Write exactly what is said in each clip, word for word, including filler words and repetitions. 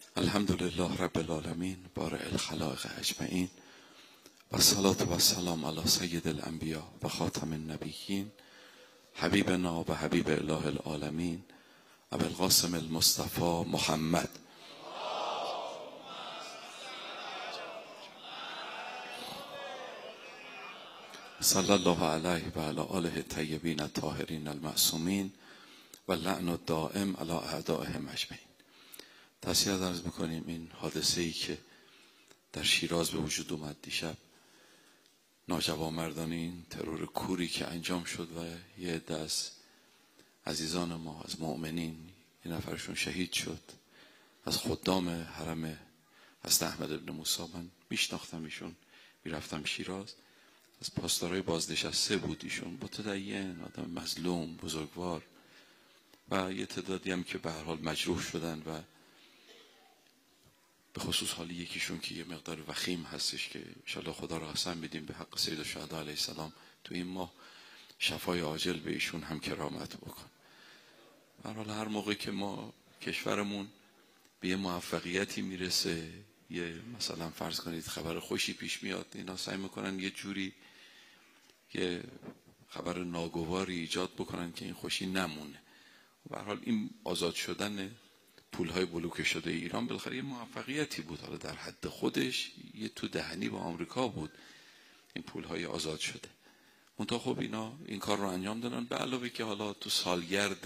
الحمد لله رب العالمین بارئ الخلائق اجمعین و الصلاة و السلام علی سید الانبیاء و خاتم النبیین حبیبنا و حبیب اله العالمین ابوالقاسم المصطفى محمد صلی الله علیه و علی آله الطیبین الطاهرین المعصومین و لعن الدائم علی اعدائهم اجمعین. تسلیت عرض میکنیم این حادثه ای که در شیراز به وجود اومد دیشب، ناجوانمردانه این ترور کوری که انجام شد و یه عده از عزیزان ما از مؤمنین یه نفرشون شهید شد، از خدام حرم حضرت احمد ابن موسی. من میشناختم ایشون، میرفتم شیراز، از پاسدارای بازنشسته بود ایشون، متدین، آدم مظلوم، بزرگوار، و یه تعدادی هم که به هر حال مجروح شدن و به خصوص حالی یکیشون که یه مقدار وخیم هستش که انشاءالله خدا را قسم میدیم به حق سید الشهدا علیه السلام تو این ماه شفای عاجل به ایشون هم کرامت بکن. به هر حال هر موقع که ما کشورمون به یه موفقیتی میرسه، یه مثلا فرض کنید خبر خوشی پیش میاد، اینا سعی میکنن یه جوری یه خبر ناگواری ایجاد بکنن که این خوشی نمونه. به هر حال این آزاد شدن پولهای بلوکه شده ایران بالاخره یه موفقیتی بود، حالا در حد خودش یه تو دهنی با آمریکا بود این پولهای آزاد شده. منتها خب اینا این کار رو انجام دادن، به علاوه که حالا تو سالگرد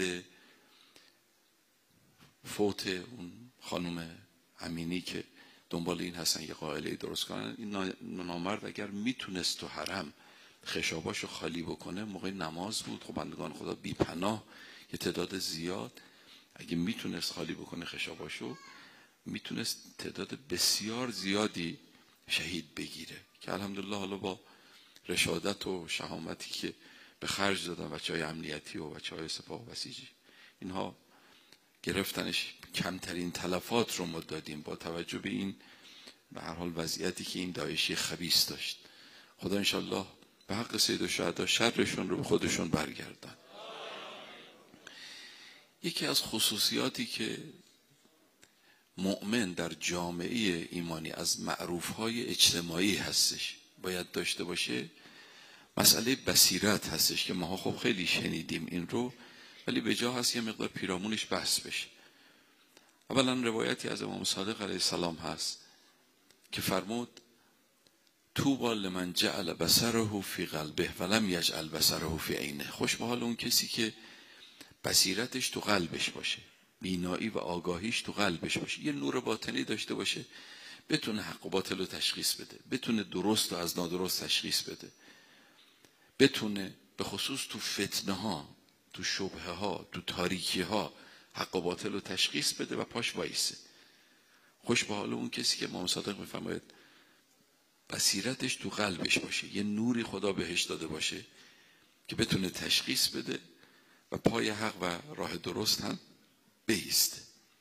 فوت اون خانم امینی که دنبال این هستن یه قائله درست کنن، این نامرد اگر میتونست تو حرم خشاباشو خالی بکنه، موقع نماز بود، خب بندگان خدا بی پناه یه تعداد زیاد، اگه میتونست خالی بکنه خشاباشو، میتونست تعداد بسیار زیادی شهید بگیره که الحمدلله حالا با رشادت و شهامتی که به خرج دادن بچهای امنیتی و بچهای سپاه و بسیجی، اینها گرفتنش، کمترین تلفات رو ما دادیم با توجه به این به هر حال وضعیتی که این داعشی خبیث داشت. خدا انشالله به حق سید الشهدا شرشون رو به خودشون برگردن. یکی از خصوصیاتی که مؤمن در جامعه ایمانی از معروفهای اجتماعی هستش باید داشته باشه، مسئله بصیرت هستش که ما خب خیلی شنیدیم این رو، ولی به جا هست یه مقدار پیرامونش بحث بشه. اولا روایتی از امام صادق علیه السلام هست که فرمود طوبی لمن جعل بصره فی قلبه ولم یجعل بصره فی عینه. خوش به حال اون کسی که بصیرتش تو قلبش باشه، بینایی و آگاهیش تو قلبش باشه، یه نور باطنی داشته باشه، بتونه حق و باطل رو تشخیص بده، بتونه درست و از نادرست تشخیص بده، بتونه به خصوص تو فتنه ها، تو شبهه ها، تو تاریکی ها حق و باطل رو تشخیص بده و پاش وایسه. خوش به حال اون کسی که امام صادق میفرماید بصیرتش تو قلبش باشه، یه نوری خدا بهش داده باشه که بتونه تشخیص بده و پای حق و راه درست هم بایسته.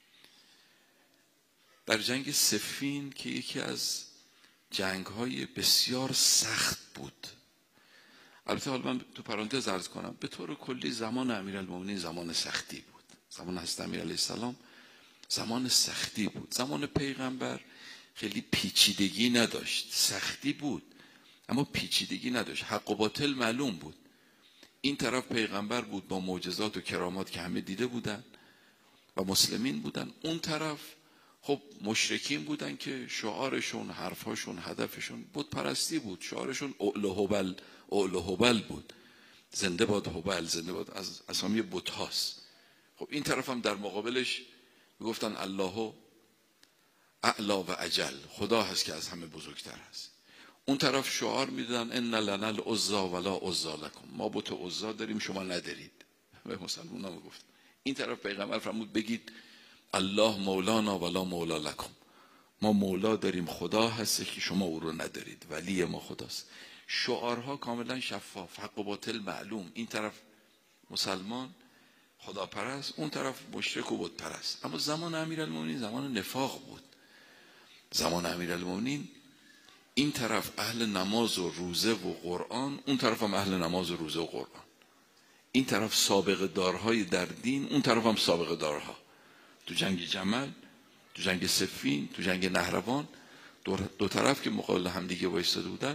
در جنگ صفین که یکی از جنگ های بسیار سخت بود، البته حالا من تو پرانتز عرض کنم به طور کلی زمان امیرالمومنین زمان سختی بود، زمان حضرت امیر علیه السلام زمان سختی بود. زمان پیغمبر خیلی پیچیدگی نداشت، سختی بود اما پیچیدگی نداشت، حق و باطل معلوم بود. این طرف پیغمبر بود با معجزات و کرامات که همه دیده بودن و مسلمین بودن، اون طرف خب مشرکین بودن که شعارشون، حرفاشون، هدفشون بت پرستی بود، شعارشون اعل هبل اعل هبل بود، زنده باد هبل، زنده باد، از اسامی بت هاست. خب این طرف هم در مقابلش میگفتن الله اعلا و اجل، خدا هست که از همه بزرگتر هست. اون طرف شعار میدادن ان لنا العزی ولا عزی لکم، ما بت عزی داریم شما ندارید، به مسلمونا میگفت. این طرف پیغمبر فرمود بگید الله مولانا ولا مولا لکم، ما مولا داریم خدا هست که شما او رو ندارید، ولی ما خداست. شعارها کاملا شفاف، حق و باطل معلوم، این طرف مسلمان خدا پرست، اون طرف مشرک و بت پرست. اما زمان امیرالمومنین زمان نفاق بود. زمان امیرالمومنین این طرف اهل نماز و روزه و قرآن، اون طرف هم اهل نماز و روزه و قرآن. این طرف سابقه دارهای در دین، اون طرف هم سابقه دارها. تو جنگ جمل تو جنگ صفین، تو جنگ نهروان، دو, دو طرف که مقابل هم دیگه وایساده بودن،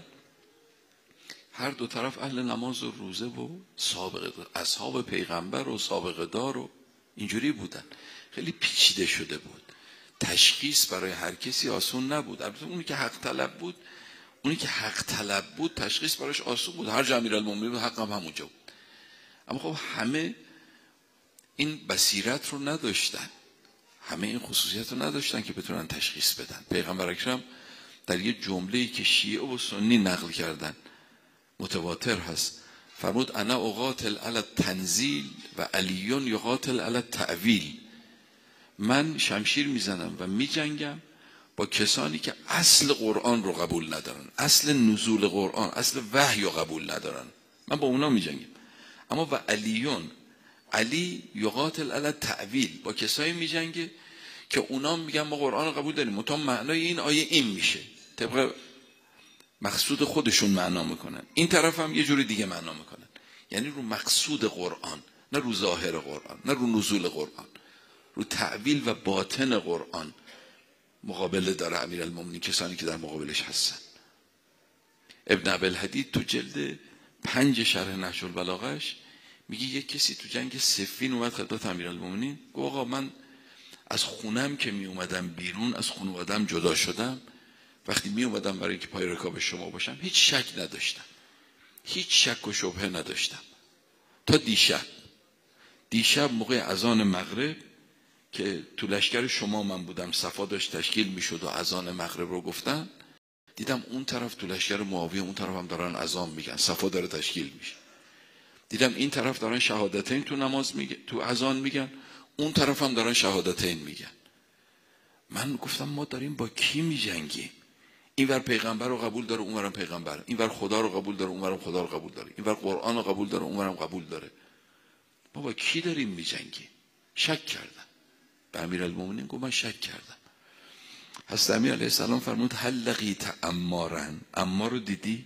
هر دو طرف اهل نماز و روزه و سابقه اصحاب پیغمبر و سابقه دار و اینجوری بودن. خیلی پیچیده شده بود، تشخیص برای هر کسی آسون نبود. البته اونی که حق طلب بود اونی که حق طلب بود تشخیص براش آسون بود، هر جا امیرالمومنین بود حق هم همونجا بود. اما خب همه این بصیرت رو نداشتن، همه این خصوصیت رو نداشتن که بتونن تشخیص بدن. پیغمبر اکرم در یه جمله‌ای که شیعه و سنی نقل کردن متواتر هست فرمود انا اقاتل علی التنزیل و علیون یقاتل علی التأویل. من شمشیر میزنم و میجنگم با کسانی که اصل قرآن رو قبول ندارن، اصل نزول قرآن، اصل وحی رو قبول ندارن، من با اونا میجنگم. اما و علیون، علی یقاتل علی التأویل، با کسایی میجنگه که اونا میگن ما قرآن رو قبول داریم مطمئن معنای این آیه این میشه، طبق مقصود خودشون معنا میکنن. این طرف هم یه جوری دیگه معنا میکنن، یعنی رو مقصود قرآن، نه رو ظاهر قرآن، نه رو نزول قرآن، رو تعویل و باطن قرآن مقابله داره امیرالمومنین، کسانی که در مقابلش هستن. ابن ابوالحدید تو جلد پنج شرح نهج البلاغه‌اش میگه یک کسی تو جنگ صفین اومد خدمت امیرالمومنین، گفت آقا من از خونم که می اومدم بیرون، از خانواده‌ام جدا شدم، وقتی می اومدم برای اینکه پای رکاب شما باشم هیچ شک نداشتم، هیچ شک و شبهه نداشتم تا دیشب. دیشب موقع اذان مغرب که تو لشکر شما من بودم، صفا داشت تشکیل میشد و اذان مغرب رو گفتن، دیدم اون طرف تو لشکر معاویه اون طرف هم دارن اذان میگن، صفا داره تشکیل میشه. دیدم این طرف دارن شهادتین تو نماز میگن، تو اذان میگن، اون طرف هم دارن شهادتین میگن. من گفتم ما داریم با کی میجنگیم؟ اینور پیغمبر رو قبول داره، اونورم پیغمبر، اینور خدا رو قبول داره، اونورم خدا رو قبول داره، اینور قرآن رو قبول داره، اونورم قبول داره. ما با کی داریم میجنگیم؟ شک کردم. به امیرالمومنین گفت من شک کردم. حضرت امیر علیه السلام فرمود هل لقیت عمارا، عمار رو دیدی؟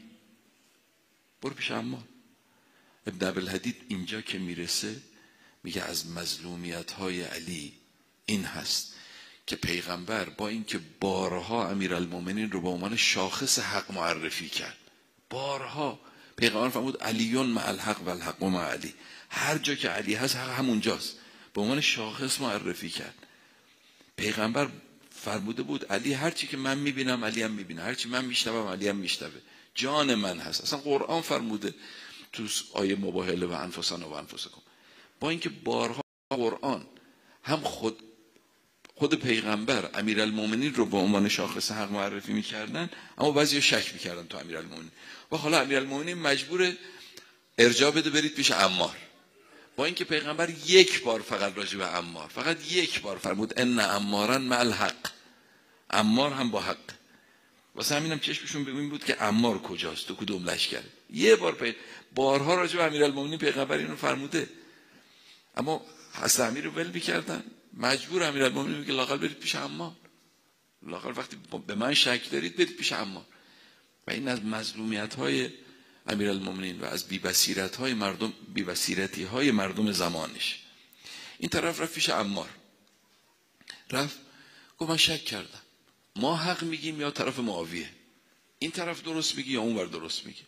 برو پیش عمار. ابن ابوالحدید اینجا که میرسه میگه از مظلومیت های علی این هست که پیغمبر با اینکه بارها امیرالمومنین رو به عنوان شاخص حق معرفی کرد، بارها پیغمبر فرمود علیون مع الحق و الحق مع علی، هر جا که علی هست حق همونجاست، به عنوان شاخص معرفی کرد. پیغمبر فرموده بود علی هر چی که من میبینم علی هم میبینه، هر چی من میشنوم علی هم میشنوه، جان من هست. اصلا قرآن فرموده تو آیه مباهله و انفسنا و انفسکم. با اینکه بارها قرآن هم خود خود پیغمبر امیرالمومنین رو به عنوان شاخص حق معرفی میکردن، اما بعضی شک میکردن تو امیرالمومنین و حالا امیرالمومنین مجبور ارجاع بده برید پیش عمار. با اینکه پیغمبر یک بار فقط راجع به عمار، فقط یک بار فرمود ان عمارا مع الحق، عمار هم با حق. واسه همینم چشمشون ببین بود که عمار کجاست، تو کدوم لشکره. یه بار پی... بارها راجع به امیرالمومنین پیغمبر اینو فرموده، اما حضرت امیر رو ول می‌کردن. مجبور امیرالمومنین میگه لااقل برید پیش عمار، لااقل وقتی به من شک دارید برید پیش عمار. و این از مظلومیت‌های امیرالمومنین و از بی‌بصیرت‌های مردم، بی‌بصیرتی‌های مردم زمانش. این طرف رفت پیش عمار، رفت گفت من شک کردم، ما حق میگیم یا طرف معاویه، این طرف درست میگه یا اون ور درست میگه.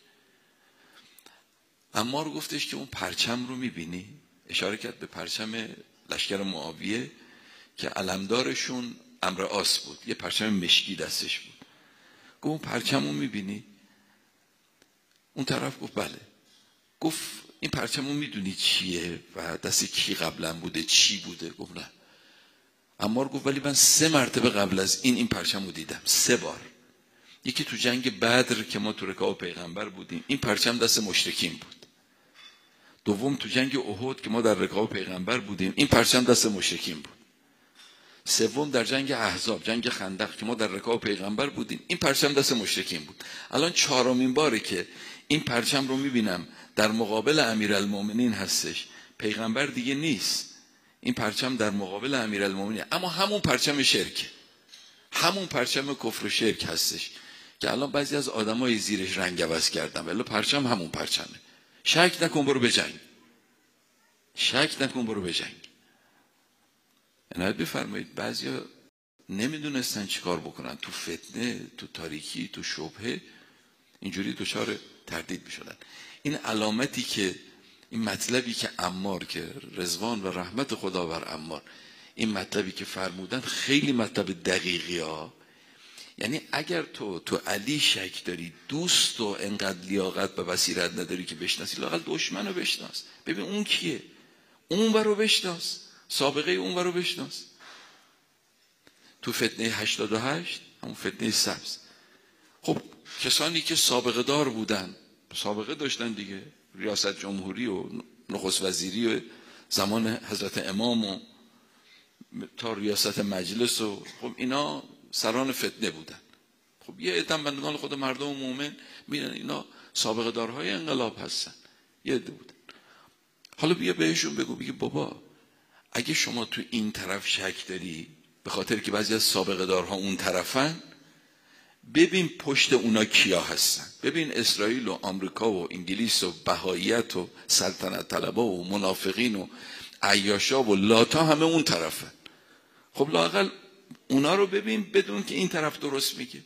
عمار گفتش که اون پرچم رو میبینی؟ اشاره کرد به پرچم لشکر معاویه که علمدارشون عمرو عاص بود، یه پرچم مشکی دستش بود. گفت اون پرچم رو میبینی؟ اون طرف گفت بله. گفت این پرچم رو میدونی چیه و دست کی قبلا بوده، چی بوده؟ گفت نه. عمار گفت ولی من سه مرتبه قبل از این این پرچم رو دیدم، سه بار. یکی تو جنگ بدر که ما تو رکاب پیغمبر بودیم، این پرچم دست مشرکین بود. دوم تو جنگ احد که ما در رکاب پیغمبر بودیم، این پرچم دست مشرکین بود. سوم در جنگ احزاب، جنگ خندق که ما در رکاب پیغمبر بودیم، این پرچم دست مشرکین بود. الان چهارمین باره که این پرچم رو میبینم در مقابل امیرالمومنین هستش، پیغمبر دیگه نیست، این پرچم در مقابل امیرالمومنین، اما همون پرچم شرک، همون پرچم کفر و شرک هستش که الان بعضی از آدمای زیرش رنگ عوض کردن، ولی پرچم همون پرچمه. شک نکن برو بجنگ، شک نکن برو بجنگ. عنایت بفرمایید بعضیا نمیدونستن چیکار بکنن، تو فتنه، تو تاریکی، تو شبهه اینجوری دچار تردید میشدن. این علامتی که این مطلبی که عمار، که رضوان و رحمت خدا بر عمار، این مطلبی که فرمودن خیلی مطلب دقیقی ها. یعنی اگر تو تو علی شک داری، دوست و انقدر لیاقت و بصیرت نداری که بشناسی، لااقل دشمن رو بشناس. ببین اون کیه، اون رو بشناس، سابقه اون رو بشناس. تو فتنه هشتاد و هشت، همون فتنه سبز، خب کسانی که سابقه دار بودن، سابقه داشتن دیگه، ریاست جمهوری و نخست وزیری و زمان حضرت امام و تا ریاست مجلس و خب اینا سران فتنه بودن. خب یه عده بندگان خود مردم مومن میدن اینا سابقه دارهای انقلاب هستن، یه عده بودن. حالا بیا بهشون بگو، بگی بابا اگه شما تو این طرف شک داری به خاطر که بعضی از سابقه دارها اون طرفن، ببین پشت اونا کیا هستن. ببین اسرائیل و آمریکا و انگلیس و بهاییت و سلطنت طلبا و منافقین و عیاشا و لاتا همه اون طرفن. خب لااقل اونا رو ببین بدون که این طرف درست میگه.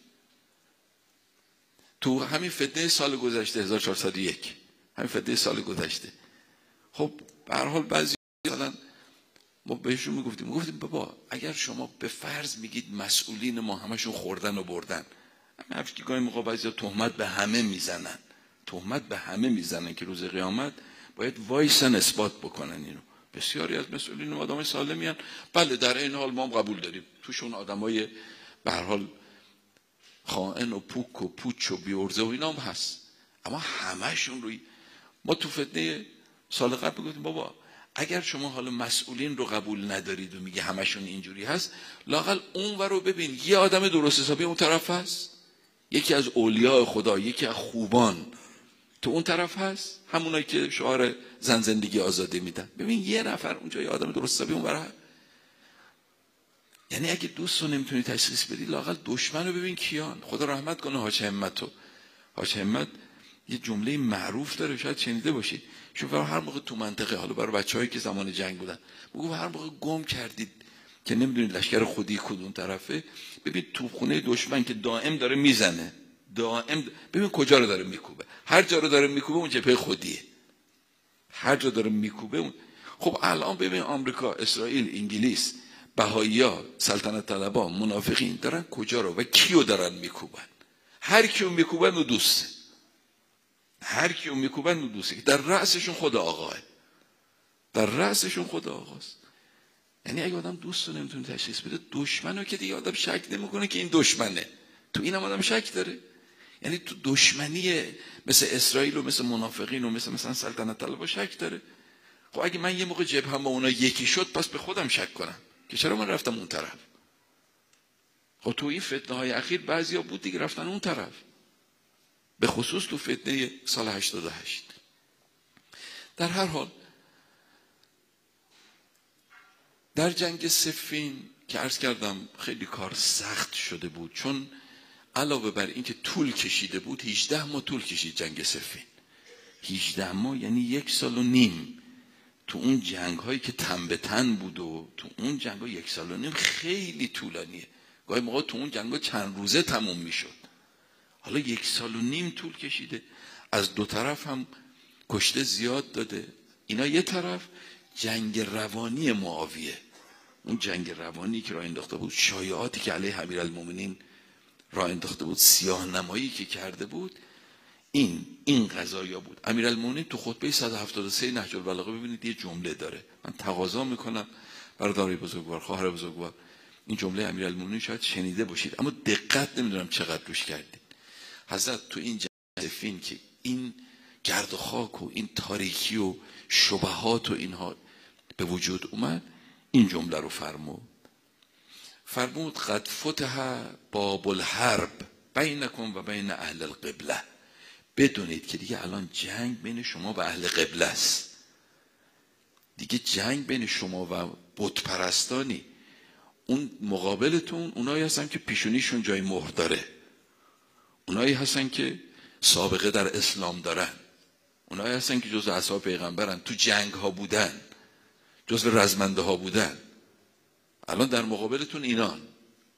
تو همین فتنه سال گذشته هزار و چهارصد و یک، همین فتنه سال گذشته، خب به هر حال بعضی مثلا ما بهشون میگفتیم میگفتیم بابا اگر شما به فرض میگید مسئولین ما همشون خوردن و بردن، همه که گاهی موقع بعضیا تهمت به همه میزنن، تهمت به همه میزنن که روز قیامت باید وایسن اثبات بکنن اینو. بسیاری از مسئولین و آدمای سالمی هستن، بله در این حال ما هم قبول داریم توشون آدمای به هر حال خائن و پوک و پوچ و بیورزه و اینا هم هست، اما همهشون روی ما تو فتنه سال قبل میگفتیم بابا اگر شما حالا مسئولین رو قبول ندارید و میگه همشون اینجوری هست، لااقل اون رو ببین یه آدم درست حسابی اون طرف هست، یکی از اولیاء خدا، یکی از خوبان تو اون طرف هست، همونایی که شعار زن زندگی آزادی میدن. ببین یه نفر اونجا یه آدم درست حسابی اون برای. یعنی اگه دوست رو نمیتونی تشخیص بدی، لااقل دشمن رو ببین کیان. خدا رحمت کنه حاج همتو. حاج همت یه جمله معروف داره، شاید شنیده باشید، چون هر موقع تو منطقه، حالا برای بچه‌هایی که زمان جنگ بودن، میگه هر موقع گم کردید که نمیدونید لشکر خودی کدوم طرفه، ببین تو خونه دشمن که دائم داره میزنه، دائم ببین کجا رو داره میکوبه، هر جا رو داره میکوبه اون جبهه خودیه، هر جا داره میکوبه اون. خب الان ببین آمریکا، اسرائیل، انگلیس، بهایی‌ها، سلطنت طلبا، منافقین دارن کجا رو و کیو دارن میکوبن. هر کیو میکوبن و دوسته، هر کیو میکوبن و دوسته، در رأسشون خود آقاه، در رأسشون خود آقاست. یعنی اگه آدم دوست رو نمیتونه تشخیص بده، دشمنو که دیگه آدم شک نمیکنه که این دشمنه، تو اینم آدم شک داره. یعنی تو دشمنی مثل اسرائیل و مثل منافقین و مثل مثلا سلطنت طلبا شک داره. خب اگه من یه موقع جبهه‌ام با اونا یکی شد، پس به خودم شک کنم که چرا من رفتم اون طرف. خب تو این فتنه های اخیر بعضیا بود دیگه رفتن اون طرف، به خصوص تو فتنه سال هشتاد و هشت. در هر حال در جنگ صفین که عرض کردم خیلی کار سخت شده بود، چون علاوه بر این که طول کشیده بود، هجده ماه طول کشید جنگ صفین. هجده ماه یعنی یک سال و نیم. تو اون جنگ هایی که تن به تن بود و تو اون جنگ ها یک سال و نیم خیلی طولانیه. گاهی موقع تو اون جنگ ها چند روزه تموم می شد. حالا یک سال و نیم طول کشیده، از دو طرف هم کشته زیاد داده. اینا یه طرف جنگ روانی معاویه، اون جنگ روانی که راه انداخته بود، شایعاتی که علیه امیرالمومنین راه انداخته بود، سیاه نمایی که کرده بود، این این قضایا بود. امیرالمومنین تو خطبه صد و هفتاد و سه نهج البلاغه ببینید یه جمله داره، من تقاضا میکنم برادرای بزرگوار، خواهر بزرگوار، این جمله امیرالمومنین شاید شنیده باشید اما دقت نمیدونم چقدر روش کردید. حضرت تو این جنگ صفین که این گرد و خاک و این تاریکی و شبهات و اینها به وجود اومد، این جمله رو فرمود. فرمود قد فتح باب الحرب بینکم و بین اهل القبله. بدونید که دیگه الان جنگ بین شما و اهل قبله است. دیگه جنگ بین شما و بت پرستانی. اون مقابلتون اونایی هستن که پیشونیشون جای مهر داره، اونایی هستن که سابقه در اسلام دارن، اونایی هستن که جزو اصحاب پیغمبرن، تو جنگ ها بودن، جزو رزمنده ها بودن. الان در مقابلتون اینان.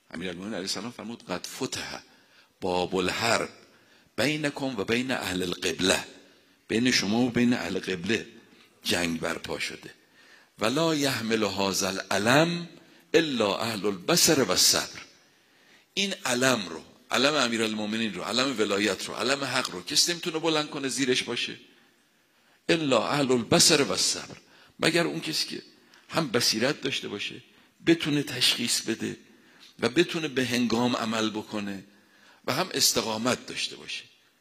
امیرالمومنین علیه السلام فرمود قد فتح باب الحرب بینکم و بین اهل القبله، بین شما و بین اهل قبله جنگ برپا شده. ولا یحمل هذا العلم الا اهل البصر و الصبر. این علم رو، علم امیرالمومنین رو، علم ولایت رو، علم حق رو کسی نمیتونه بلند کنه زیرش باشه الا اهل البصر و الصبر، مگر اون کسی که هم بصیرت داشته باشه، بتونه تشخیص بده و بتونه به هنگام عمل بکنه و هم استقامت داشته باشه.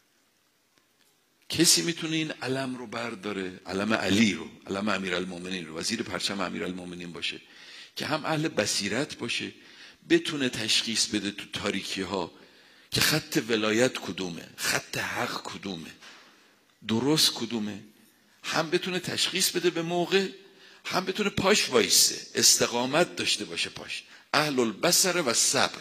کسی میتونه این علم رو برداره، علم علی رو، علم امیرالمومنین رو، وزیر پرچم امیرالمومنین باشه، که هم اهل بصیرت باشه، بتونه تشخیص بده تو تاریکی ها که خط ولایت کدومه، خط حق کدومه، درست کدومه، هم بتونه تشخیص بده به موقع، هم بتونه پاش وایسه، استقامت داشته باشه پاش. اهل البصر و صبر.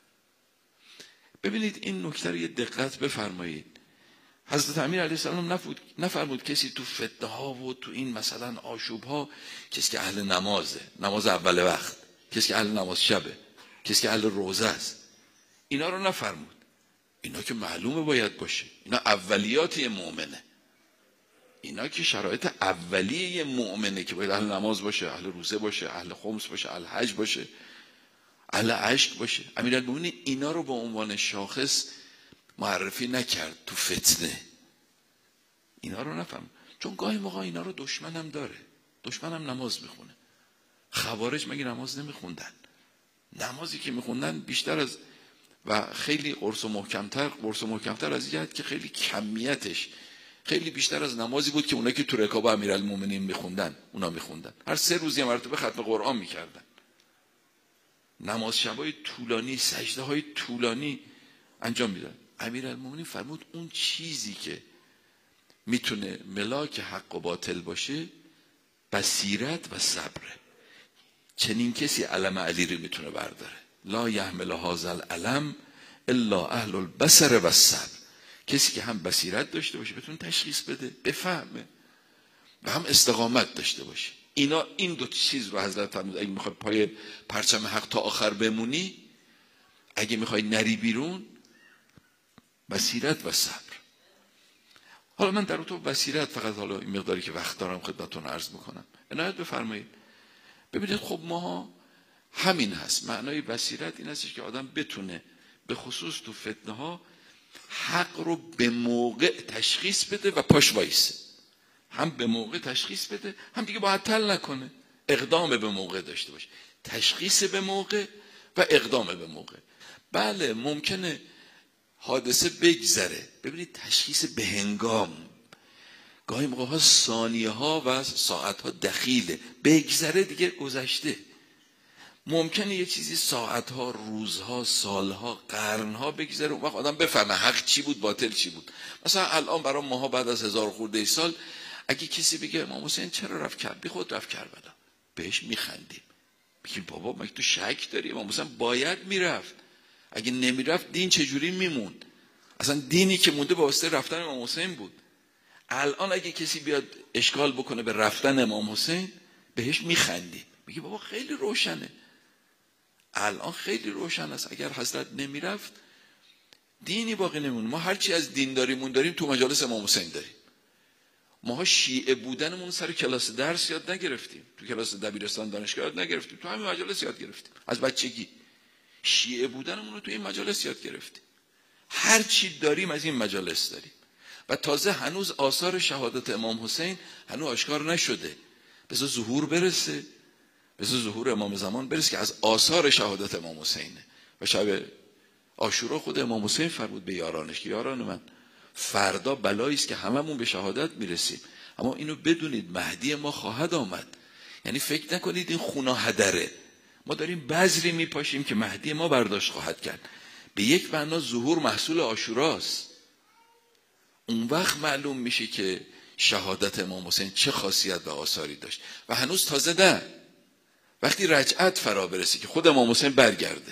ببینید این نکته رو یه دقت بفرمایید. حضرت امیر علیه السلام نفرمود کسی تو فتنه ها و تو این مثلا آشوب ها، کسی که اهل نمازه، نماز اول وقت، کسی که اهل نماز شبه، کسی که اهل روزه است، اینا رو نفرمود. اینا که معلومه باید باشه، اینا اولیات یه مؤمنه، اینا که شرایط اولیه یه مؤمنه که باید اهل نماز باشه، اهل روزه باشه، اهل خمس باشه، اهل حج باشه، اهل عشق باشه. امیرالمومنین اینا رو به عنوان شاخص معرفی نکرد تو فتنه، اینا رو نفهم، چون گاهی موقع اینا رو دشمنم داره، دشمنم نماز میخونه. خوارج مگه نماز نمیخوندن؟ نمازی که میخوندن بیشتر از و خیلی قرص و محکمتر، قرص و محکمتر از این که خیلی کمیتش خیلی بیشتر از نمازی بود که اونا که تو رکاب امیرالمومنین میخوندن اونا میخوندن. هر سه روز یه مرتبه ختم قرآن میکردن، نماز شبای طولانی، سجده های طولانی انجام میدن. امیرالمومنین فرمود اون چیزی که میتونه ملاک حق و باطل باشه بصیرت و صبره. چنین کسی علم علی رو میتونه برداره. لا یحمل هذا العلم الا اهل البصر و الصبر. کسی که هم بصیرت داشته باشه، بتونه تشخیص بده، بفهمه و هم استقامت داشته باشه. اینا این دو چیز رو حضرت فرمود اگه میخوای پای پرچم حق تا آخر بمونی، اگه میخوای نری بیرون، بصیرت و صبر. حالا من در تو بصیرت فقط حالا این مقداری که وقت دارم خدمتتون عرض میکنم، عنایت بفرمایید. ببینید خب ماها همین هست، معنای بصیرت این هستش که آدم بتونه به خصوص تو فتنه ها حق رو به موقع تشخیص بده و پاش وایسه، هم به موقع تشخیص بده، هم دیگه باید تل نکنه، اقدام به موقع داشته باشه، تشخیص به موقع و اقدام به موقع. بله ممکنه حادثه بگذره، ببینید تشخیص به هنگام، گاهی موقع ها ثانیه ها و ساعت ها دخیله، بگذره دیگه گذشته. ممکنه یه چیزی ساعت ها، روزها، سالها، قرنها بگذره، اون وقت آدم بفهمه حق چی بود، باطل چی بود. مثلا الان برای ماها بعد از هزار خورده سال اگه کسی بگه امام حسین چرا رفت کرد، بی خود رفت کربلا، بهش میخندیم، بگیم بابا مگه تو شک داری؟ امام حسین باید میرفت، اگه نمیرفت دین چجوری میموند؟ اصلا دینی که مونده به واسطه رفتن امام حسین بود. الان اگه کسی بیاد اشکال بکنه به رفتن امام حسین، بهش میخندیم، میگه بابا خیلی روشنه، الان خیلی روشن است، اگر حضرت نمیرفت دینی باقی نمونه. ما هرچی از دین داریمون داریم تو مجالس امام حسین داریم. ما شیعه بودنمون سر کلاس درس یاد نگرفتیم، تو کلاس دبیرستان دانشگاه یاد نگرفتیم، تو همین مجالس یاد گرفتیم، از بچگی شیعه بودنمون رو تو این مجالس یاد گرفتیم. هر چی داریم از این مجالس داریم و تازه هنوز آثار شهادت امام حسین هنوز آشکار نشده، بذار ظهور برسه، بذار ظهور امام زمان برسه که از آثار شهادت امام حسینه. و شب عاشورا خود امام حسین فرمود به یارانش که یاران من فردا بلایی است که هممون به شهادت میرسیم، اما اینو بدونید مهدی ما خواهد آمد. یعنی فکر نکنید این خونا هدره، ما داریم بذری میپاشیم که مهدی ما برداشت خواهد کرد. به یک معنا ظهور محصول عاشوراست. اون وقت معلوم میشه که شهادت امام حسین چه خاصیت و آثاری داشت. و هنوز تازه ده، وقتی رجعت فرا برسه که خود امام حسین برگرده،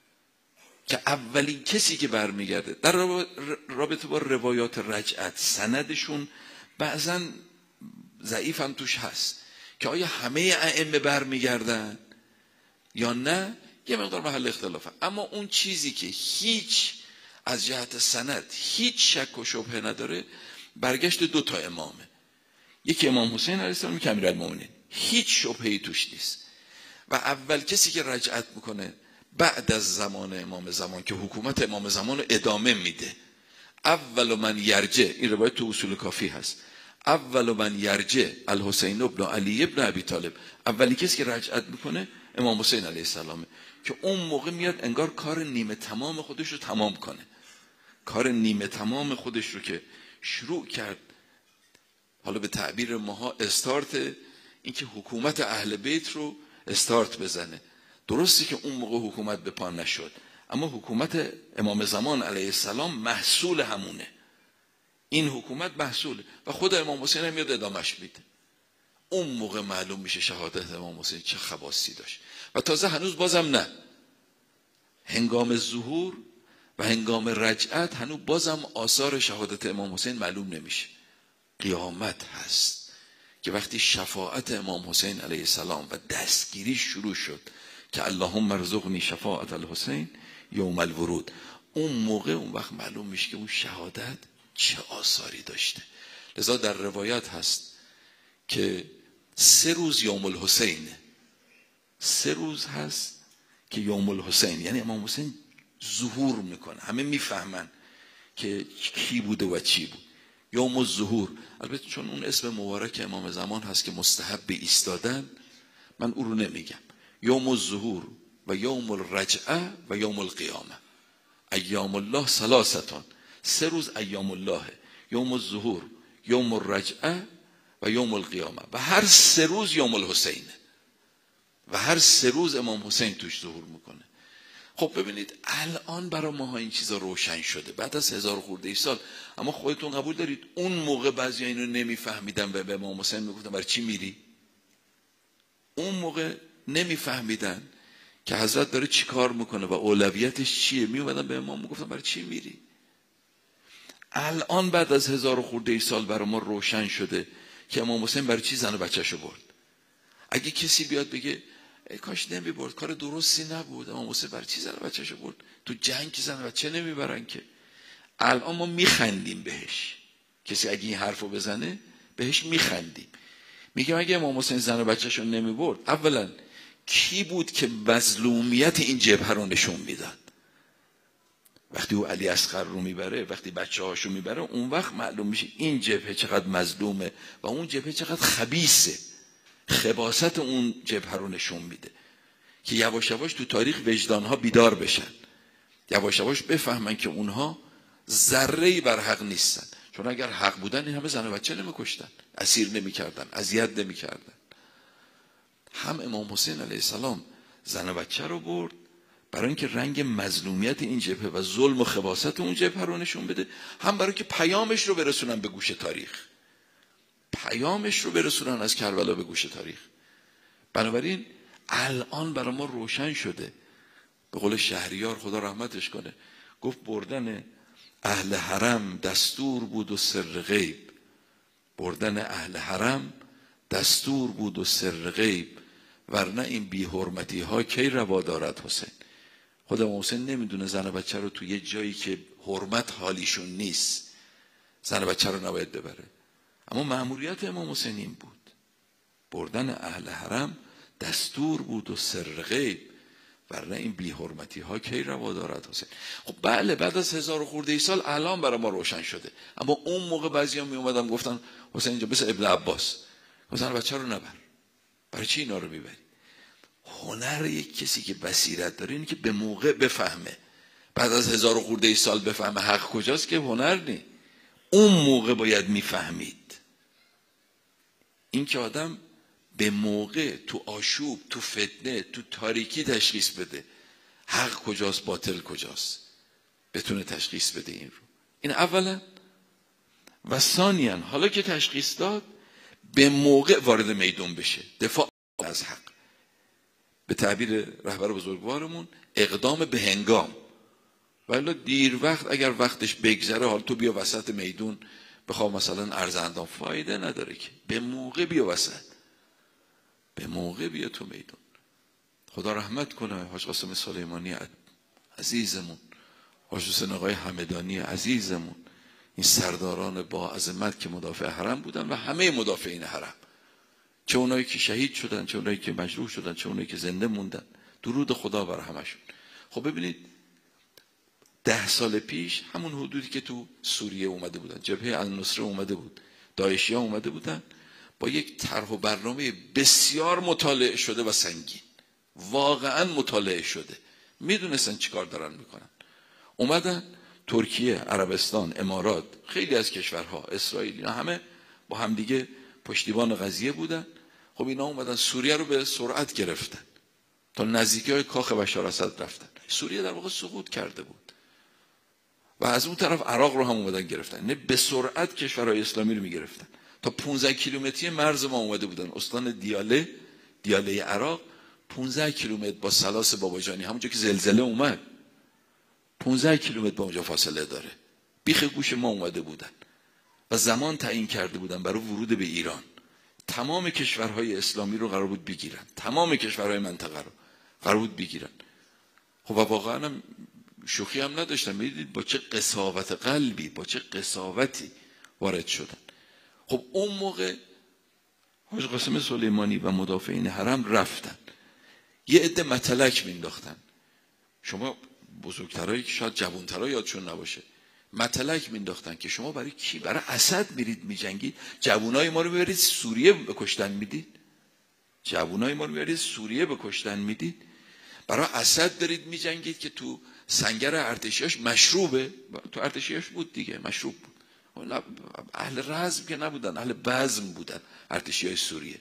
که اولین کسی که برمیگرده در رابطه با روایات رجعت سندشون بعضا ضعیف هم توش هست که آیا همه ائمه برمیگردن یا نه، یه مقدار محل اختلافه، اما اون چیزی که هیچ از جهت سند هیچ شک و شبهه نداره برگشت دو تا امامه. یکی امام حسین علیه السلام که امیرالمومنین، هیچ شبهه‌ای توش نیست و اول کسی که رجعت میکنه بعد از زمان امام زمان که حکومت امام زمان رو ادامه میده. اول من یرجع، این روایت تو اصول کافی هست، اول من یرجع الحسین ابن علی ابن ابی طالب، اولی کسی که رجعت میکنه امام حسین علیه السلامه که اون موقع میاد انگار کار نیمه تمام خودش رو تمام کنه. کار نیمه تمام خودش رو که شروع کرد، حالا به تعبیر ماها استارت، اینکه حکومت اهل بیت رو استارت بزنه. درسته که اون موقع حکومت به پا نشد، اما حکومت امام زمان علیه السلام محصول همونه. این حکومت محصوله و خود امام حسین هم میاد ادامش میده. اون موقع معلوم میشه شهادت امام حسین چه خواصی داشت. و تازه هنوز بازم نه، هنگام ظهور و هنگام رجعت هنوز بازم آثار شهادت امام حسین معلوم نمیشه. قیامت هست که وقتی شفاعت امام حسین علیه السلام و دستگیری شروع شد که اللهم ارزقنی شفاعت الحسین یوم الورود، اون موقع اون وقت معلوم میشه که اون شهادت چه آثاری داشته. لذا در روایت هست که سه روز یوم الحسینه، سه روز هست که یوم الحسین یعنی امام حسین ظهور میکنه، همه میفهمن که کی بوده و چی بود. یوم الظهور، البته چون اون اسم مبارک امام زمان هست که مستحب ایستادن، من او رو نمیگم. یوم الظهور و یوم الرجعه و یوم القیامه، ایام الله ثلاثتون، سه روز ایام الله، یوم الظهور، یوم الرجعه و یوم القیامه، و هر سه روز یوم الحسینه و هر سه روز امام حسین توش ظهور میکنه. خب ببینید الان برای ما این چیزا روشن شده بعد از هزار خورده ای سال، اما خودتون قبول دارید اون موقع بعضی اینو نمیفهمیدن و به امام حسین میگفتن برای چی میری؟ اون موقع نمیفهمیدن که حضرت داره چی کار میکنه و اولویتش چیه، میومدن به امام میگفتن برای چی میری؟ الان بعد از هزار خورده ای سال برای ما روشن شده که امام حسین برای چی زن و بچه‌شو برد. اگه کسی بیاد بگه ای کاش نمی برد، کار درستی نبود، امام حسین برای چی زن و بچه‌شو برد؟ تو جنگ که زن و بچه نمیبرن که. الان ما میخندیم بهش، کسی اگه این حرفو بزنه بهش میخندیم، میگم اگه امام حسین زن و بچه‌شو نمی برد، اولا کی بود که مظلومیت این جبهه رو نشون میداد؟ وقتی او علی اصغر رو میبره، وقتی بچه هاشو میبره، اون وقت معلوم میشه این جبهه چقدر مظلومه و اون جبهه چقدر خبیثه. خباثت اون جبهه رو نشون میده که یواش یواش تو تاریخ وجدانها بیدار بشن، یواش یواش بفهمن که اونها ذره‌ای بر حق نیستن. چون اگر حق بودن این همه زن و بچه نمیکشتن، اسیر نمیکردن، اذیت نمیکردن. هم امام حسین علیه السلام زن و بچه رو برد برای اینکه رنگ مظلومیت این جبهه و ظلم و خباثت اون جبهه رو نشون بده، هم برای که پیامش رو برسونن به گوش تاریخ، پیامش رو برسونن از کربلا به گوش تاریخ. بنابراین الان برای ما روشن شده. به قول شهریار خدا رحمتش کنه گفت بردن اهل حرم دستور بود و سر غیب، بردن اهل حرم دستور بود و سر غیب، ورنه این بی حرمتی ها کی روا دارد حسین. خود امام حسین نمیدونه زن و بچه رو تو یه جایی که حرمت حالیشون نیست زن و بچه رو نباید ببره، اما مأموریت امام حسین این بود، بردن اهل حرم دستور بود و سر غیب، ورنه این بی حرمتی ها کی روا دارد حسین. خب بله بعد از هزار خورده ای سال الان برای ما روشن شده، اما اون موقع بعضی هم می اومدن گفتن حسین اینجا مثل ابن عباس، زن و بچه رو نبر، برای چی اینا رو میبری؟ هنر یک کسی که بصیرت داره اینه که به موقع بفهمه. بعد از هزار خورده ای سال بفهمه حق کجاست که هنر نی، اون موقع باید میفهمید. این که آدم به موقع تو آشوب، تو فتنه، تو تاریکی تشخیص بده حق کجاست باطل کجاست، بتونه تشخیص بده این رو. این اولا. و ثانیاً حالا که تشخیص داد به موقع وارد میدون بشه، دفاع از حق. به تعبیر رهبر بزرگوارمون اقدام به هنگام، ولی دیر وقت اگر وقتش بگذره حال تو بیا وسط میدون بخواه مثلا عرض اندام، فایده نداره که. به موقع بیا وسط، به موقع بیا تو میدون. خدا رحمت کنه حاج قاسم سلیمانی عزیزمون، حاج حسین آقای همدانی عزیزمون، این سرداران با عظمت که مدافع حرم بودن و همه مدافعین حرم، چه اونایی که شهید شدن، چه اونایی که مجروح شدن، چه اونایی که زنده موندن، درود خدا بر همشون. خب ببینید ده سال پیش همون حدودی که تو سوریه اومده بودن، جبهه النصره اومده بود، داعشی ها اومده بودن با یک طرح و برنامه بسیار مطالعه شده و سنگین، واقعا مطالعه شده، میدونستن چیکار دارن میکنن. اومدن ترکیه، عربستان، امارات، خیلی از کشورها، اسرائیل، اینا همه با همدیگه پشتیبان قضیه بودن. خب اینا اومدن سوریه رو به سرعت گرفتن، تا نزدیکی های کاخ بشار اسد رفتن. سوریه در واقع سقوط کرده بود و از اون طرف عراق رو هم اومدن گرفتن. نه به سرعت کشورهای اسلامی رو میگرفتن. تا پانزده کیلومتری مرز ما اومده بودن. استان دیاله، دیاله عراق پانزده کیلومتر با سلاس باباجانی، همونجا که زلزله اومد، پانزده کیلومتر با اونجا فاصله داره. بیخ گوش ما اومده بودن و زمان تعیین کرده بودن برای ورود به ایران. تمام کشورهای اسلامی رو قرار بود بگیرن، تمام کشورهای منطقه رو قرار بود بگیرن. خب واقعا هم شوخی هم نداشتن. میدید با چه قساوت قلبی، با چه قساوتی وارد شدن. خب اون موقع حاج قاسم سلیمانی و مدافعین حرم رفتن، یه عده متلک مینداختن. شما بزرگترایی که شاید جوانترها یادشون نباشه، متلک مینداختن که شما برای کی؟ برای اسد میرید میجنگید؟ جوانای ما رو میبرید سوریه به کشتن میدید؟ جوانای ما رو میبرید سوریه به کشتن میدید؟ برای اسد دارید میجنگید که تو سنگر ارتشیاش مشروبه؟ تو ارتشیاش بود دیگه، مشروب بود. اهل رزم که نبودن، اهل بزم بودن ارتشیای سوریه.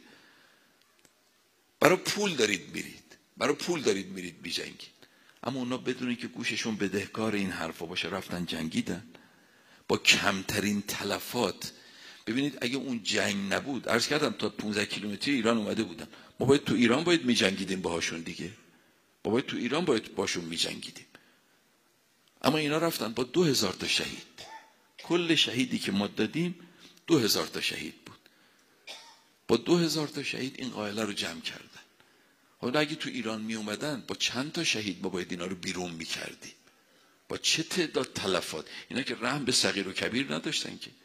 برای پول دارید میرید، برای پول دارید میرید بیجنگید. اما اونا بدون اینکه گوششون بدهکار این حرفا باشه رفتن جنگیدن با کمترین تلفات. ببینید اگه اون جنگ نبود، عرض کردم تا پانزده کیلومتری ایران اومده بودن، ما باید تو ایران باید میجنگیدیم باهاشون دیگه، ما باید تو ایران باید باشون میجنگیدیم. اما اینا رفتن با دو هزار تا شهید. کل شهیدی که ما دادیم دو هزار تا شهید بود. با دو هزار تا شهید این قائله رو جمع کردن. حالا اگه تو ایران می اومدن با چند تا شهید ما باید اینا رو بیرون می کردیم؟ با چه تعداد تلفات؟ اینا که رحم به صغیر و کبیر نداشتن که.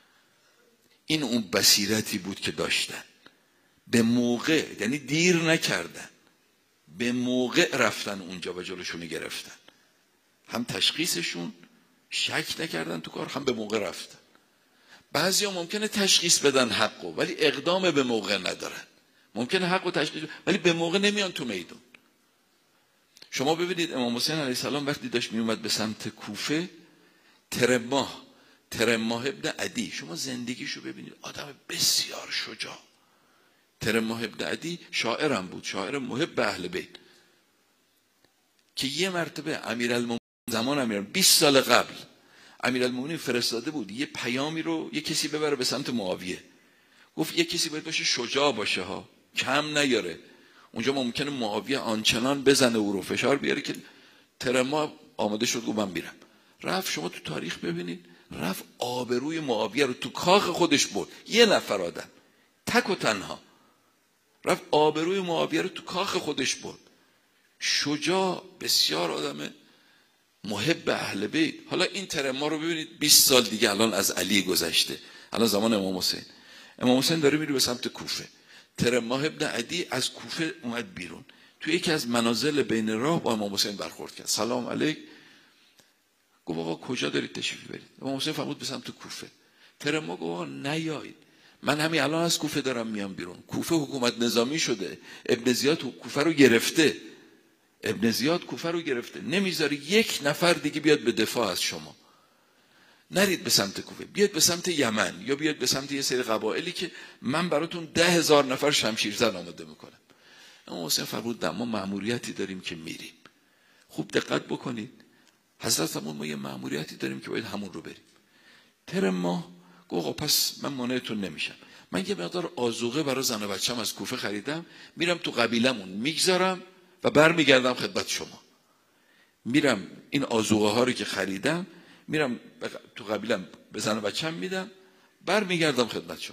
این اون بصیرتی بود که داشتن. به موقع، یعنی دیر نکردن، به موقع رفتن اونجا و جلوشونو گرفتن. هم تشخیصشون شک نکردن تو کار، هم به موقع رفتن. بعضی ها ممکنه تشخیص بدن حقو ولی اقدام به موقع ندارن. ممکنه حقو تشخیص ولی به موقع نمیان تو میدون. شما ببینید امام حسین علیه السلام وقتی داشت می اومد به سمت کوفه، ترماه ترماه ابن عدی، شما زندگیشو ببینید، آدم بسیار شجاع. ترماه ابن عدی شاعرم بود، شاعر محب اهل بیت، که یه مرتبه امیرالمومنین زمان امیرالمومنین بیست سال قبل امیرالمومنین فرستاده بود یه پیامی رو یه کسی ببره به سمت معاویه. گفت یه کسی باید باشه شجاع باشه ها، کم نیاره. اونجا ممکنه معاویه آنچنان بزنه او رو فشار بیاره که ترما آماده شد گفت من میرم. رفت، شما تو تاریخ ببینید، رفت آبروی معاویه رو تو کاخ خودش برد. یه نفر آدم تک و تنها رفت آبروی معاویه رو تو کاخ خودش برد. شجاع، بسیار آدم محب اهل بیت. حالا این ترما رو ببینید، بیست سال دیگه الان از علی گذشته، الان زمان امام حسین. امام حسین داره میره به سمت کوفه. ترماه ابن عدی از کوفه اومد بیرون، تو یکی از منازل بین راه با امام حسین برخورد کرد. سلام علیک. گفت آقا کجا دارید تشریف برید؟ امام حسین فرمود به سمت کوفه. ترماه گفت آقا نیایید، من همین الان از کوفه دارم میام بیرون. کوفه حکومت نظامی شده، ابن زیاد کوفه رو گرفته، ابن زیاد کوفه رو گرفته، نمیذاره یک نفر دیگه بیاد به دفاع از شما. نرید به سمت کوفه، بیاد به سمت یمن یا بیاد به سمت یه سری قبایلی که من براتون ده هزار نفر شمشیرزن آماده میکنم. امام حسین فرمود ما مأموریتی داریم که میریم. خوب دقت بکنید، حضرت فرمود ما یه مأموریتی داریم که باید همون رو بریم. ترما گفت پس من مانعتون نمیشم، من یه مقدار آذوقه برای زن و بچه‌م از کوفه خریدم، میرم تو قبیلمون میگذارم و برمیگردم خدمت شما. میرم این آذوقه ها رو که خریدم میرم تو قبیلم به زن و بچه‌م میدم، برمیگردم خدمت شما.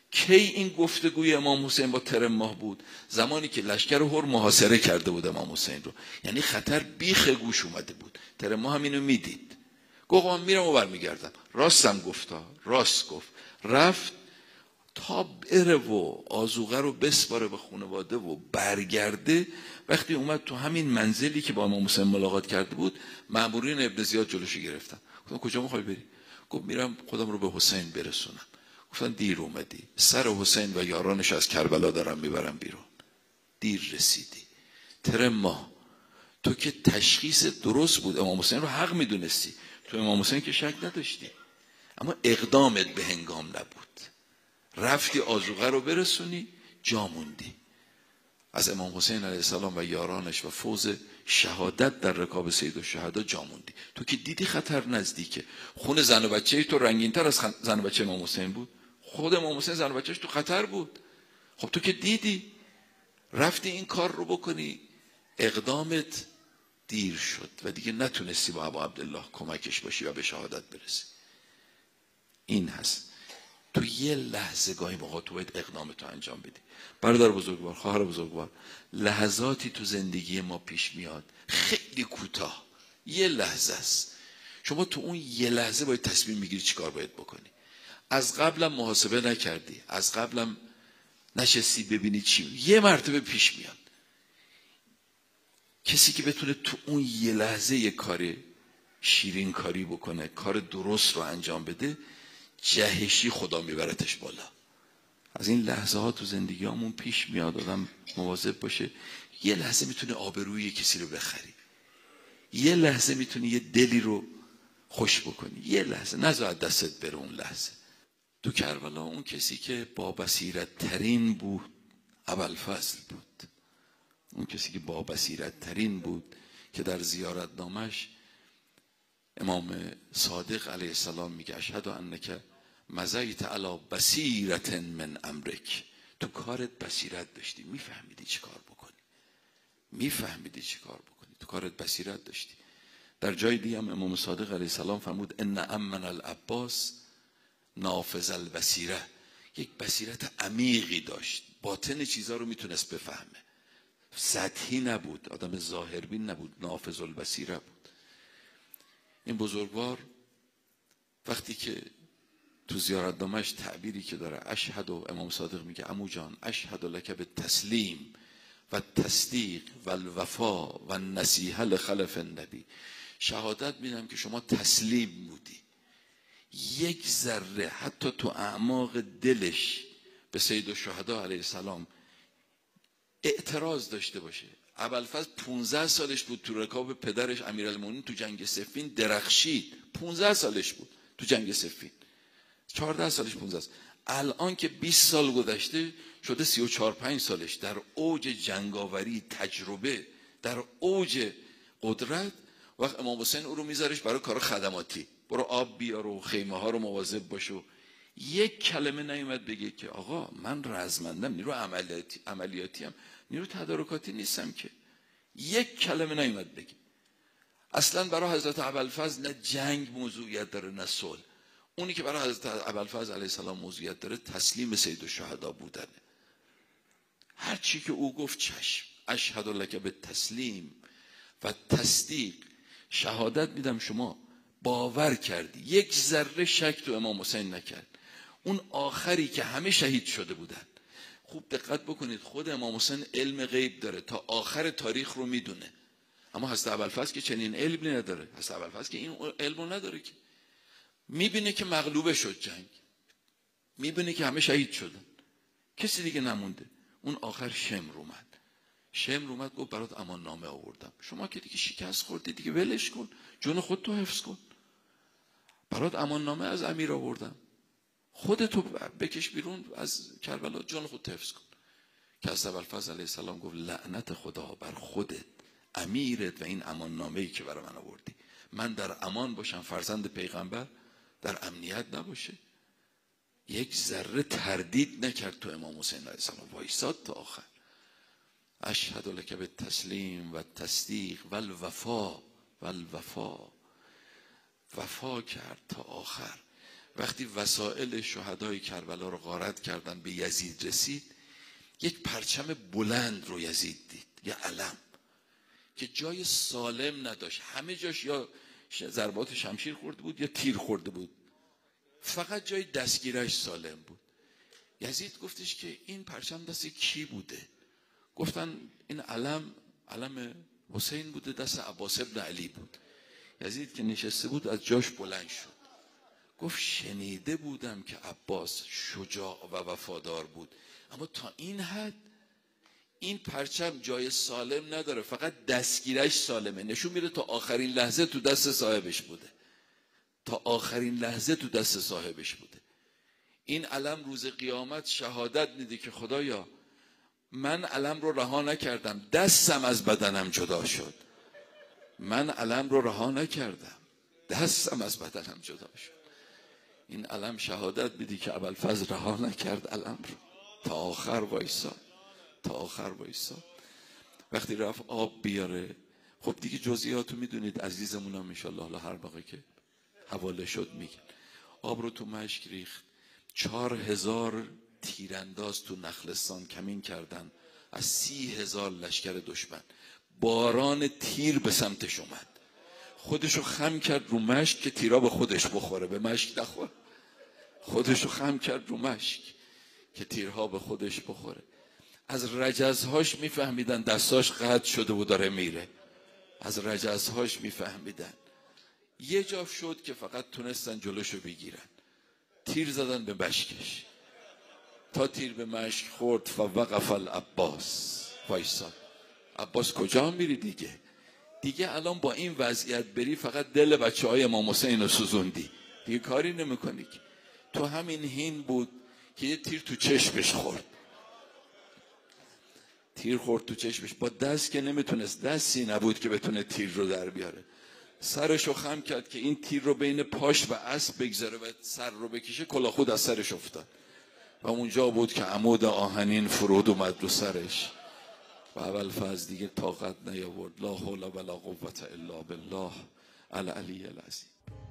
کی این گفتگوی امام حسین با ترم ماه بود؟ زمانی که لشکر هر محاصره کرده بود امام حسین رو، یعنی خطر بیخ گوش اومده بود. ترم ماه هم اینو میدید، گفت من میرم و برمیگردم. راستم گفتا، راست گفت. رفت تا بره و آذوقه رو بسپاره به خانواده و برگرده. وقتی اومد تو همین منزلی که با امام حسین ملاقات کرده بود، مأمورین ابن زیاد جلوشو گرفتن. گفتن کجا میخوای بری؟ گفت میرم خودم رو به حسین برسونم. گفتن دیر اومدی، سر حسین و یارانش از کربلا دارم میبرم بیرون. دیر رسیدی. ترم ماه، تو که تشخیص درست بود، امام حسین رو حق میدونستی، تو امام حسین که شک نداشتی، اما اقدامت به هنگام نبود. رفتی آذوقه رو برسونی، جا موندی. از امام حسین علیه السلام و یارانش و فوز شهادت در رکاب سید الشهدا جا موندی. تو که دیدی خطر نزدیکه. خون زن و بچه تو رنگین تر از زن و بچه امام حسین بود. خود امام حسین زن و بچهش تو خطر بود. خب تو که دیدی، رفتی این کار رو بکنی، اقدامت دیر شد و دیگه نتونستی با ابا عبدالله کمکش باشی و به شهادت برسی. این هست. تو یه لحظه گاهی موقع تو باید اقدام تو انجام بدی. برادر بزرگوار، خواهر بزرگوار، لحظاتی تو زندگی ما پیش میاد خیلی کوتاه، یه لحظه است. شما تو اون یه لحظه باید تصمیم میگیری چی کار باید بکنی. از قبلم محاسبه نکردی، از قبلم نشستی ببینی چی. یه مرتبه پیش میاد. کسی که بتونه تو اون یه لحظه یه کار شیرین کاری بکنه، کار درست رو انجام بده، جهشی خدا میبرتش بالا. از این لحظه ها تو زندگی همون پیش میاد. آدم مواظب باشه. یه لحظه میتونه آبروی کسی رو بخری، یه لحظه میتونه یه دلی رو خوش بکنی، یه لحظه. نذار دستت بره اون لحظه. تو کربلا اون کسی که با بصیرت ترین بود ابوالفضل بود. اون کسی که با بصیرت ترین بود که در زیارت نامش امام صادق علیه السلام میگه اشهد انک مضیت علی بصیرت من امرک. تو کارت بصیرت داشتی، میفهمیدی چی کار بکنی، میفهمیدی چی کار بکنی، تو کارت بصیرت داشتی. در جای دیگه هم امام صادق علیه السلام فرمود ان امن العباس نافذ البصیره. یک بصیرت عمیقی داشت، باطن چیزا رو میتونست بفهمه، سطحی نبود، آدم ظاهربین نبود، نافذ البصیره بود. این بزرگوار وقتی که تو زیارتنامه‌اش تعبیری که داره، اشهد، و امام صادق میگه عمو جان اشهد لک بالتسلیم و تصدیق و الوفا و نصیحه لخلف النبی. شهادت میدم که شما تسلیم بودی، یک ذره حتی تو اعماق دلش به سید الشهدا علیه السلام اعتراض داشته باشه. ابوالفضل پونزده سالش بود، تو رکاب پدرش امیرالمومنین تو جنگ صفین درخشید. پونزده سالش بود تو جنگ صفین، چهارده سالش، پونزده سال. الان که بیست سال گذشته شده سی و چهار پنج سالش، در اوج جنگاوری، تجربه، در اوج قدرت. وقت امام حسین او رو میذارش برای کار خدماتی، برو آب بیار و خیمه ها رو مواظب باش. یک کلمه نیومد بگه که آقا من رزمندم، نیرو عملیاتی عملیاتی هم، نیرو تدارکاتی نیستم که. یک کلمه نیومد بگه. اصلا برای حضرت ابوالفضل نه جنگ موضوعیت داره نه صلح. اونی که برای حضرت ابوالفضل علیه السلام موضوعیت داره تسلیم سید الشهدا بودنه. هر چی که او گفت چشم، اشهد لک بالتسلیم و تصدیق. شهادت میدم شما باور کردی، یک ذره شک تو امام حسین نکرد. اون آخری که همه شهید شده بودن. خوب دقت بکنید، خود امام حسین علم غیب داره، تا آخر تاریخ رو میدونه. اما حضرت ابوالفضل که چنین علمی نداره. حضرت ابوالفضل که این علمو نداره، که میبینه که مغلوبه شد جنگ، میبینه که همه شهید شدن، کسی دیگه نمونده. اون آخر شمر اومد. شمر اومد گفت برات امان نامه آوردم. شما که دیگه شکست خوردی، دیگه ولش کن، جون خودتو حفظ کن. برات امان نامه از امیر آوردم، خودتو بکش بیرون از کربلا، جون خودت حفظ کن. که از ابوالفضل علیه السلام گفت لعنت خدا بر خودت، امیرت و این امان نامه‌ای که برای من آوردی. من در امان باشم، فرزند پیغمبر در امنیت نباشه. یک ذره تردید نکرد تو امام حسین علیه السلام، وایساد تا آخر. اشهد لک بالتسلیم و تصدیق و الوفا و الوفا. وفا کرد تا آخر. وقتی وسائل شهدای کربلا رو غارت کردن به یزید رسید، یک پرچم بلند رو یزید دید، یه علم که جای سالم نداشت، همه جاش یا ضربات شمشیر خورده بود یا تیر خورده بود، فقط جای دستگیرش سالم بود. یزید گفتش که این پرچم دست کی بوده؟ گفتن این علم علم حسین بوده، دست عباس ابن علی بود. یزید که نشسته بود از جاش بلند شد، گفت شنیده بودم که عباس شجاع و وفادار بود، اما تا این حد این پرچم جای سالم نداره، فقط دستگیرش سالمه. نشون میده تا آخرین لحظه تو دست صاحبش بوده، تا آخرین لحظه تو دست صاحبش بوده. این علم روز قیامت شهادت میده که خدایا من علم رو رها نکردم، دستم از بدنم جدا شد. من علم رو رها نکردم، دستم از بدنم جدا شد. این علم شهادت میده که ابوالفضل رها نکرد علم رو، تا آخر وایساد، تا آخر وایساد. وقتی رفت آب بیاره، خب دیگه جزئیاتو میدونید عزیزمونم ان شاء الله هر موقع که حواله شد میگن. آب رو تو مشک ریخت، چهار هزار تیرانداز تو نخلستان کمین کردن از سی هزار لشکر دشمن. باران تیر به سمتش اومد، خودشو خم کرد رو مشک که تیرا به خودش بخوره، به مشک نخوره. خودشو خم کرد رو مشک که تیرها به خودش بخوره. از رجزهاش میفهمیدن دستاش قطع شده و داره میره، از رجزهاش میفهمیدن. یه جا شد که فقط تونستن جلوشو بگیرن، تیر زدن به مشکش، تا تیر به مشک خورد فوقف العباس، وایساد. عباس کجا میری دیگه؟ دیگه الان با این وضعیت بری فقط دل بچه های امام حسین رو سوزوندی، دیگه کاری نمیکنی که. تو همین هین بود که یه تیر تو چشمش خورد، تیر خورد تو چشمش، با دست که نمیتونست، دستی نبود که بتونه تیر رو در بیاره. سرشو خم کرد که این تیر رو بین پاش و اسب بگذاره و سر رو بکشه، کلاه خود از سرش افتاد و اونجا بود که عمود آهنین فرود اومد رو سرش و ابوالفضل دیگه طاقت نیاورد. لا حول ولا قوة الا بالله العلی العظیم.